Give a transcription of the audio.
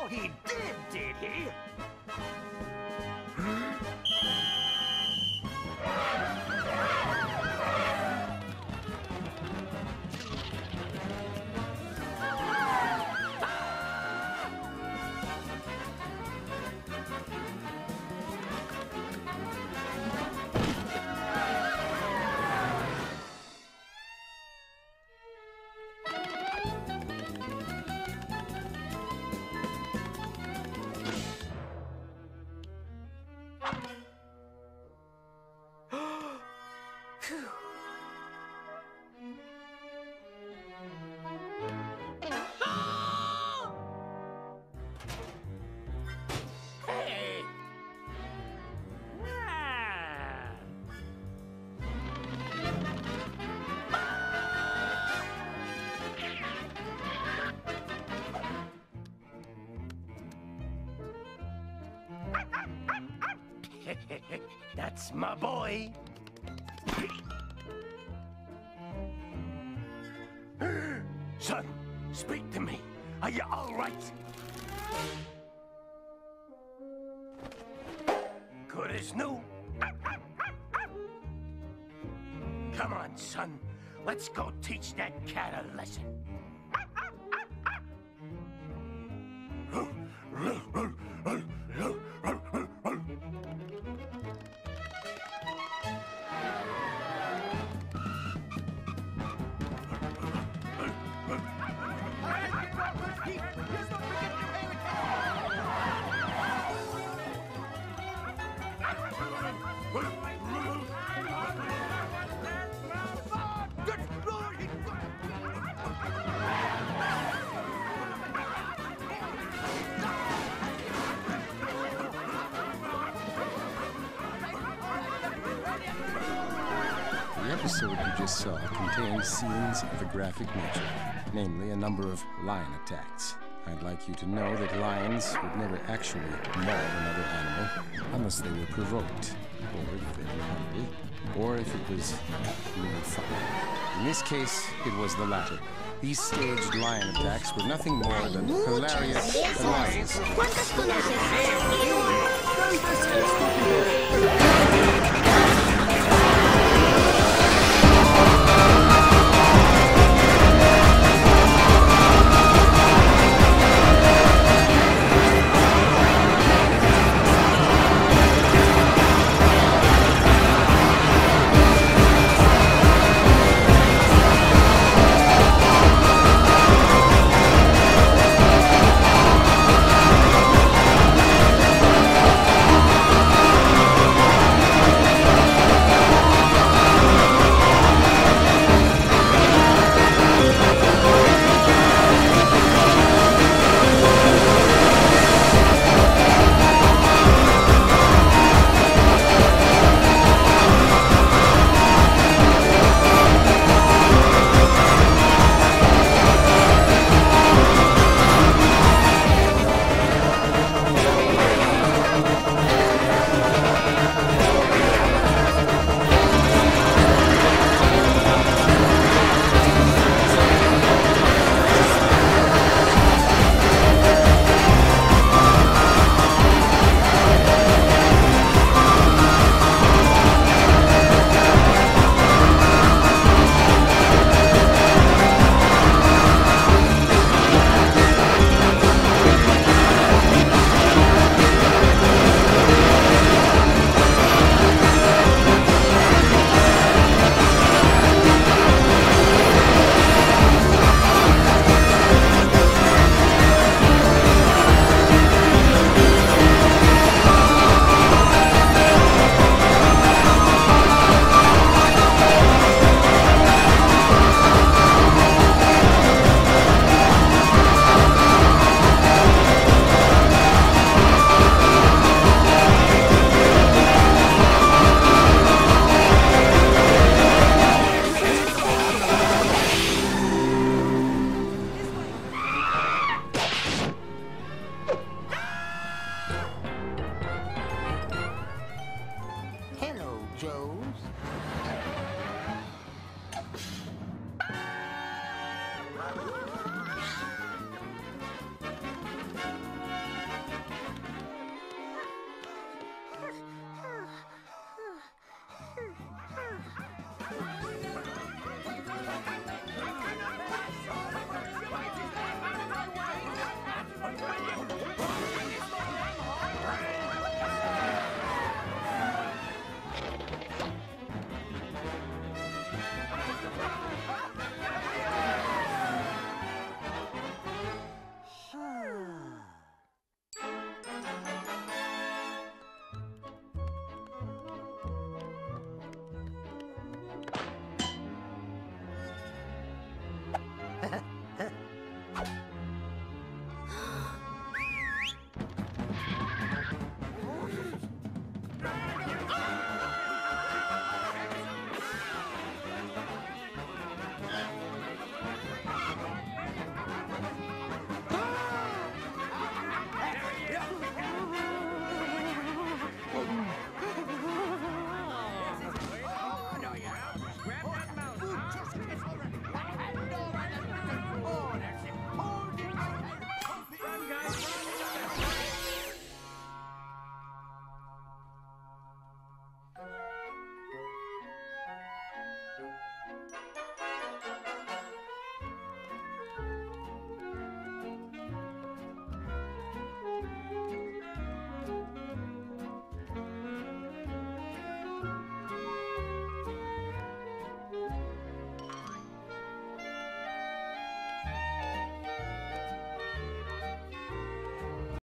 Oh, he did he? That's my boy. Son, speak to me. Are you all right? Good as new. Come on, son. Let's go teach that cat a lesson. The episode you just saw contains scenes of a graphic nature, namely a number of lion attacks. I'd like you to know that lions would never actually maul another animal unless they were provoked, or if they were hungry, or if it was really fun. In this case, it was the latter. These staged lion attacks were nothing more than hilarious annoyances.